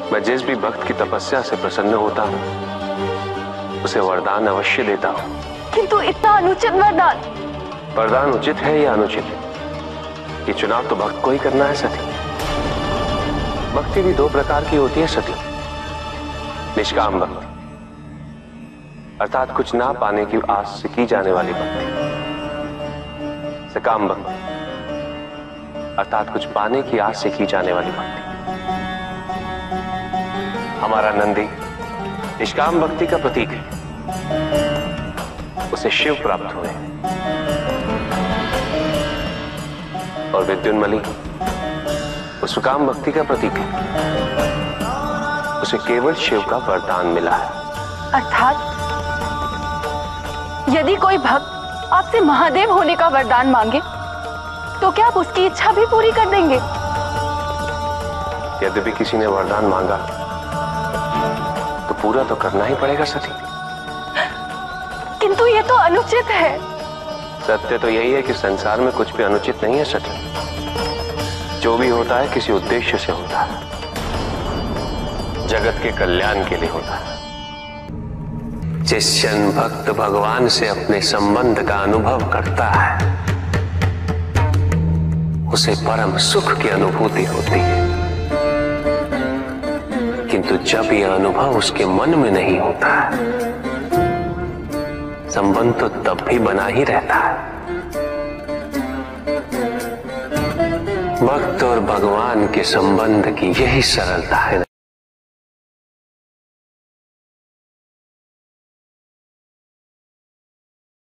मैं जिस भी भक्त की तपस्या से प्रसन्न होता हूँ उसे वरदान अवश्य देता हूँ। किंतु इतना अनुचित वरदान। वरदान उचित है या अनुचित है, ये चुनाव तो भक्त को ही करना है सती। भक्ति भी दो प्रकार की होती है सती। निष्काम भक्ति अर्थात कुछ ना पाने की आस से की जाने वाली भक्ति। सकाम भक्ति अर्थात कुछ पाने की आस से की जाने वाली भक्ति। हमारा नंदी निष्काम भक्ति का प्रतीक है, उसे शिव प्राप्त हुए और विद्युन्मली उस सुकाम भक्ति का प्रतीक है, उसे केवल शिव का वरदान मिला है। अर्थात यदि कोई भक्त आपसे महादेव होने का वरदान मांगे तो क्या आप उसकी इच्छा भी पूरी कर देंगे? यद्यपि किसी ने वरदान मांगा तो पूरा तो करना ही पड़ेगा सती। किंतु ये तो अनुचित है। सत्य तो यही है कि संसार में कुछ भी अनुचित नहीं है सती। जो भी होता है किसी उद्देश्य से होता है, जगत के कल्याण के लिए होता है। जिस क्षण भक्त भगवान से अपने संबंध का अनुभव करता है उसे परम सुख की अनुभूति होती है, किंतु जब यह अनुभव उसके मन में नहीं होता है संबंध तो तब भी बना ही रहता है। भक्त और भगवान के संबंध की यही सरलता है।